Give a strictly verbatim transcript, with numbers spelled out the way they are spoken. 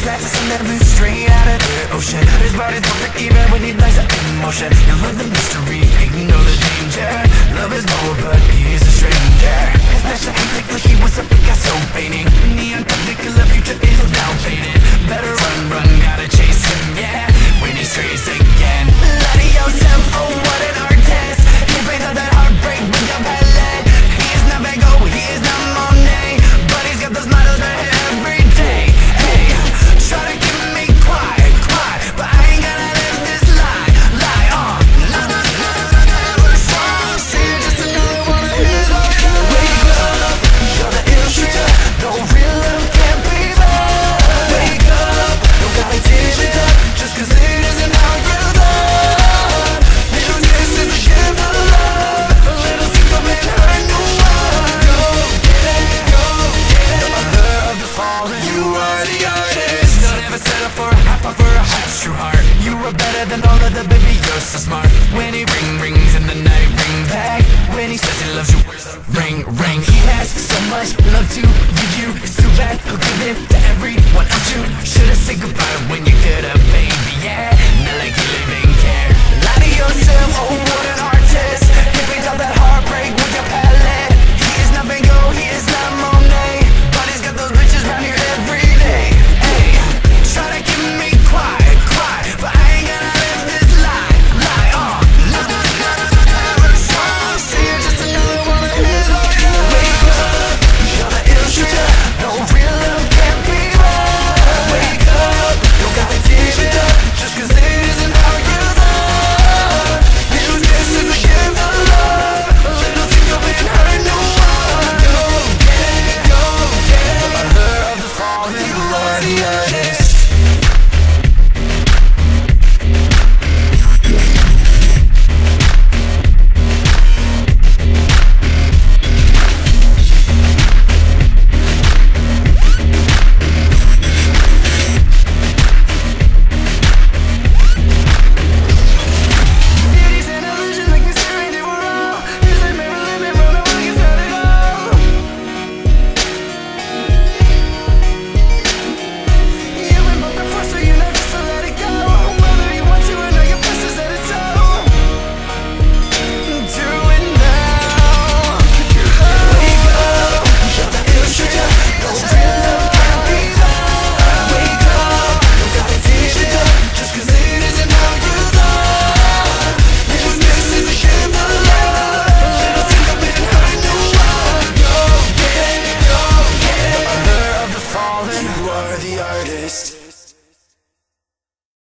That's a scene that moves straight out of the ocean. His body's perfect even when he lies up in motion. You love the mystery, ignore the danger. Love is bold but he's a stranger. His natural hate like he was a Picasso painting. Neon technicolor future is now faded. Better run, run, gotta chase him, yeah. When he strays again, lie to yourself, oh what an artist. He brings out that heartbreak with your palette. He is not Van Gogh, he is not Monet, but he's got those models right here every day. Hey, try to keep me quiet, quiet, but I ain't gonna live this lie, lie on. La la la la la la song, see just another one of his. Wake up, you're the illustrator. No real love can't be love. Wake up, don't gotta give it up just cause it isn't how you love. Little kiss is a gift of love. A little sycophant hurt no one. Go get it, go get it. The mother of the fallen, you are the artist. Don't ever settle for a half, or for a half true heart. You are better than all of the baby, you're so smart. When he ring rings in the night, ring back. When he says he loves you, ring ring. He has so much love to give you, it's too bad he'll give it